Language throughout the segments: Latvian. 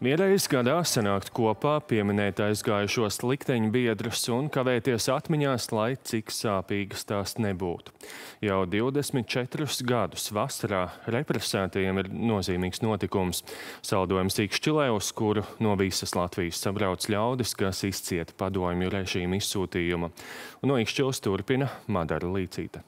Vienreiz gadā sanākt kopā, pieminēt aizgājušos likteņu biedrus un kavēties atmiņās, lai cik sāpīgas tās nebūtu. Jau 24 gadus vasarā represētajiem ir nozīmīgs notikums. Saldojums Ikšķilē, uz kuru no visas Latvijas sabrauc ļaudis, kas izcieta padomju režīmu izsūtījumu. Un no Ikšķiles turpina Madara Līcīte.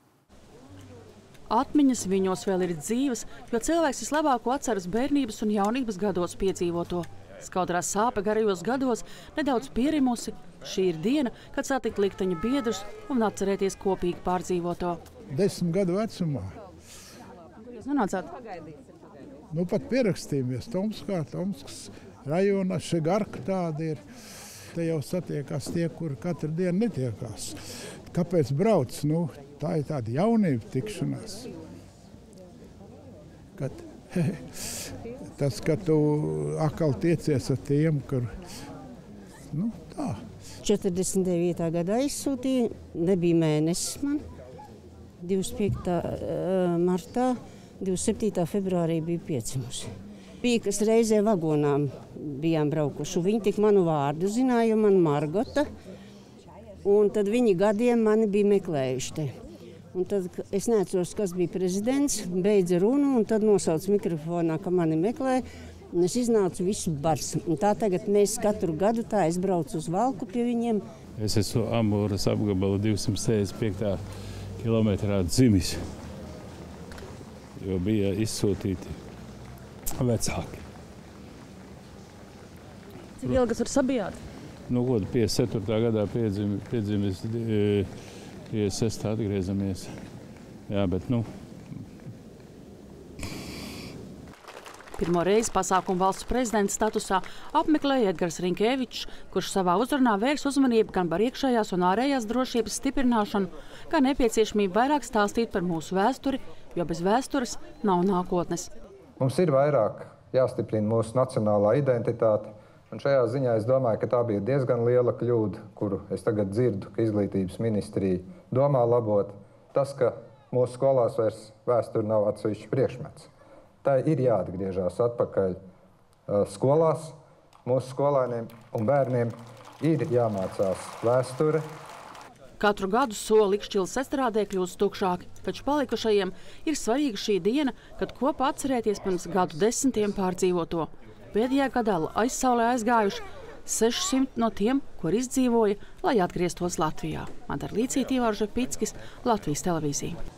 Atmiņas viņos vēl ir dzīves, jo cilvēks vislabāko atceras bērnības un jaunības gados piedzīvoto. Skaudrā sāpe garajos gados nedaudz pierimusi. Šī ir diena, kad satikt likteņu biedrus un atcerēties kopīgi pārdzīvoto. 10 gadu vecumā. Kur jūs nonācāt? Nu, pat pierakstījāmies Tomskas rajonā, Šegarka tāda ir. Te jau satiekās tie, kuri katru dienu netiekās. Kāpēc brauc? Nu, tā ir tāda jaunība tikšanās. Tas, ka tu atkal tiecies ar tiem, kur, nu, tā. 49. gadā izsūtīja, nebija mēnesis man. 25. martā, 27. februārī bija piedzimusi. Bija, kas reizē vagonām bijām braukuši. Viņi tik manu vārdu zināja, jo man Margota. Un tad viņi gadiem mani bija meklējuši te. Un tad es neatceros, kas bija prezidents, beidza runu un tad nosauc mikrofonā, ka mani meklē. Un es iznācu visu bars. Un tā tagad mēs katru gadu tā es braucu uz Valku pie viņiem. Es esmu Amūras apgabala 265. kilometrā dzimis, jo bija izsūtīti vecāki. Cik ilgi tur sabijāt? Nu, 54. gadā piedzimis, 56. atgriezamies. Jā, bet, nu. Pirmo reizi pasākumu valsts prezidenta statusā apmeklēja Edgars Rinkēvičs, kurš savā uzrunā vērs uzmanību gan par iekšējās un ārējās drošības stiprināšanu, kā nepieciešamību vairāk stāstīt par mūsu vēsturi, jo bez vēstures nav nākotnes. Mums ir vairāk jāstiprina mūsu nacionālā identitāte. Un šajā ziņā es domāju, ka tā bija diezgan liela kļūda, kuru es tagad dzirdu, ka izglītības ministrija domā labot. Tas, ka mūsu skolās vairs vēsture nav atsevišķs priekšmets. Tā ir jāatgriežas atpakaļ skolās. Mūsu skolēniem un bērniem ir jāmācās vēsture. Katru gadu soli Ikšķiles estrādē kļūst tukšāki, taču palikušajiem ir svarīga šī diena, kad kopā atcerēties pirms gadu desmitiem pārdzīvoto. Pēdējā gadā aizsaulē aizgājuši 600 no tiem, kur izdzīvoja, lai atgrieztos Latvijā. Madara Līcīte, Ivars Žepickis, Latvijas televīzija.